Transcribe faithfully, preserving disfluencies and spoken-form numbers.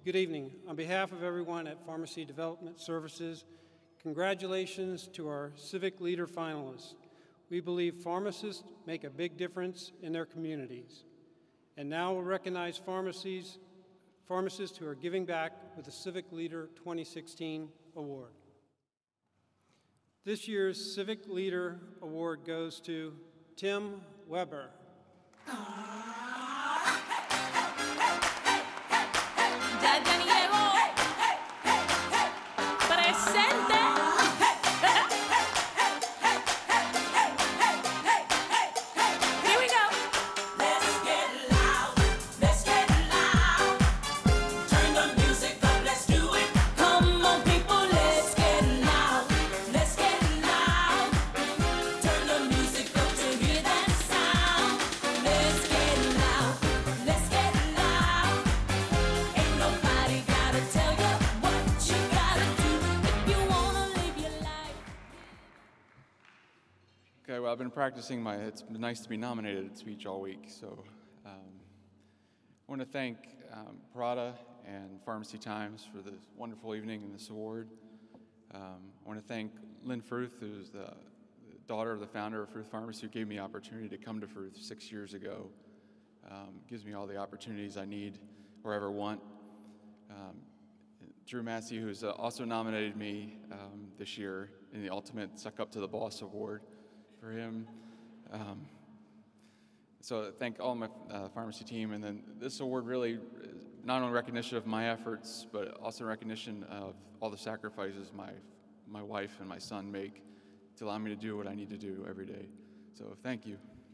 Good evening. On behalf of everyone at Pharmacy Development Services, congratulations to our Civic Leader finalists. We believe pharmacists make a big difference in their communities. And now we'll recognize pharmacies, pharmacists who are giving back with the Civic Leader twenty sixteen Award. This year's Civic Leader Award goes to Tim Weber. Okay, well, I've been practicing my "it's nice to be nominated" speech all week, so um, I want to thank um, Parada and Pharmacy Times for this wonderful evening and this award. Um, I want to thank Lynn Fruth, who's the, the daughter of the founder of Fruth Pharmacy, who gave me the opportunity to come to Fruth six years ago. Um, gives me all the opportunities I need or ever want. Um, Drew Massey, who's uh, also nominated me um, this year in the Ultimate Suck Up to the Boss Award. For him. Um, so thank all my uh, pharmacy team, and then this award really is not only recognition of my efforts, but also recognition of all the sacrifices my my wife and my son make to allow me to do what I need to do every day. So thank you.